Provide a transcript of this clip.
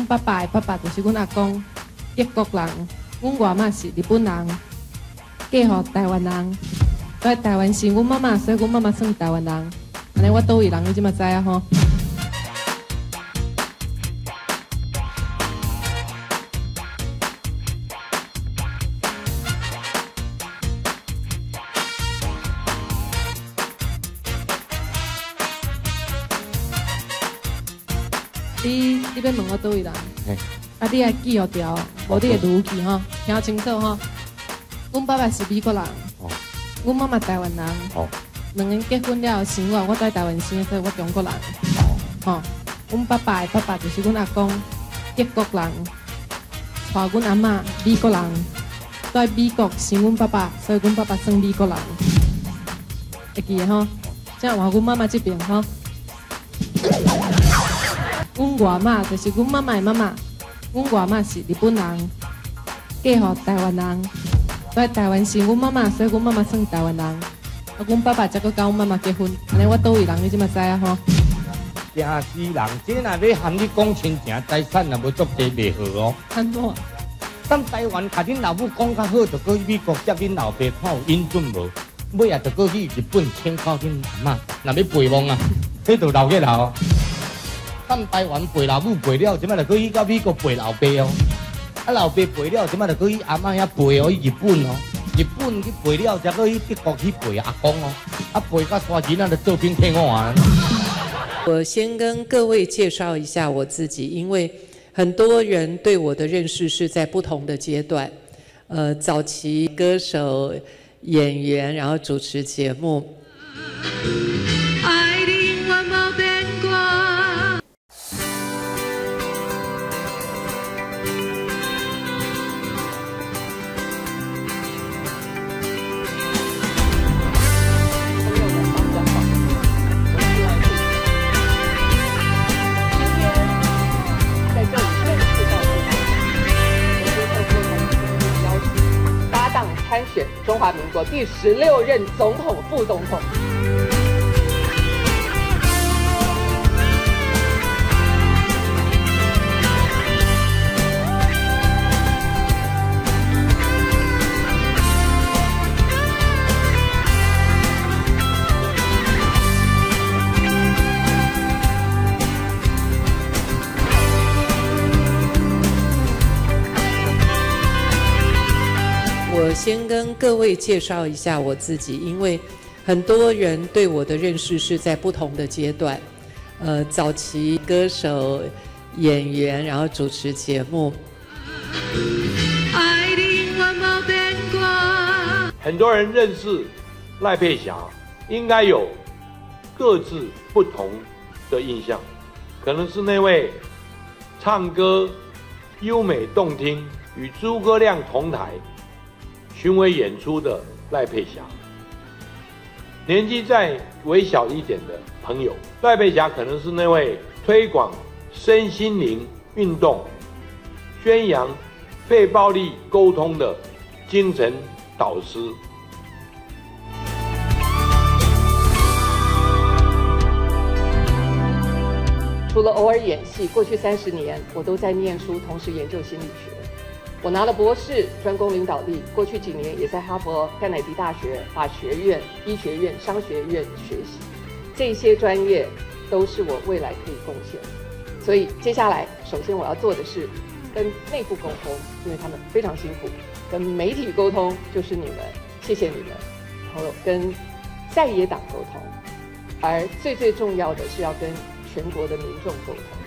阮爸爸的爸爸就是阮阿公，德国人，阮外妈是日本人，嫁予台湾人，在台湾生阮妈妈，所以阮妈妈算台湾人。安尼我倒位人，你即嘛知啊吼？你要问我倒位人？啊，你也记好条，无你会记去吼，听清楚吼。阮爸爸是美国人，阮妈妈台湾人。两个人结婚了，生我在台湾生，所以我中国人。吼，阮爸爸的爸爸就是阮阿公，德国人，带阮阿嬷美国人，在美国生阮爸爸，所以阮爸爸算美国人。会记的吼，这样换阮妈妈这边吼。阮外妈就是阮妈妈的妈妈，阮外妈是日本人，嫁予台湾人，在台湾生阮妈妈，所以阮妈妈算台湾人。啊，阮爸爸才搁跟阮妈妈结婚，安尼我倒位人你即嘛知啊吼？ 城市人，这若要含你讲亲情财产，也无足济袂好哦。 安怎？ 咱台湾甲恁老母讲较好，就过去美国接恁老爸看有英准无？尾啊，就过去日本请靠恁阿嬷，若要陪望啊，迄就老个老。咱台湾陪老母陪了，即摆就过去到美国陪老爸哦。啊，老爸陪了，即摆就过去阿嬷遐陪哦，去日本哦。日本去陪了，才过去德国去陪阿公哦。啊，陪到山前啊，就做兵天我啊。 我先跟各位介绍一下我自己，因为很多人对我的认识是在不同的阶段。早期歌手、演员，然后主持节目。爱你我无变过。 参选中华民国第16任总统、副总统。 我先跟各位介绍一下我自己，因为很多人对我的认识是在不同的阶段。早期歌手、演员，然后主持节目。爱你我无变过。 很多人认识赖佩霞，应该有各自不同的印象，可能是那位唱歌优美动听，与诸葛亮同台巡回演出的赖佩霞，年纪再微小一点的朋友，赖佩霞可能是那位推广身心灵运动、宣扬非暴力沟通的精神导师。 除了偶尔演戏，过去30年我都在念书，同时研究心理学。我拿了博士，专攻领导力。过去几年也在哈佛、甘乃迪大学、法学院、医学院、商学院学习，这些专业都是我未来可以贡献的。所以接下来，首先我要做的是跟内部沟通，因为他们非常辛苦；跟媒体沟通，就是你们，谢谢你们。还有跟在野党沟通，而最重要的是要跟全国的民众沟通。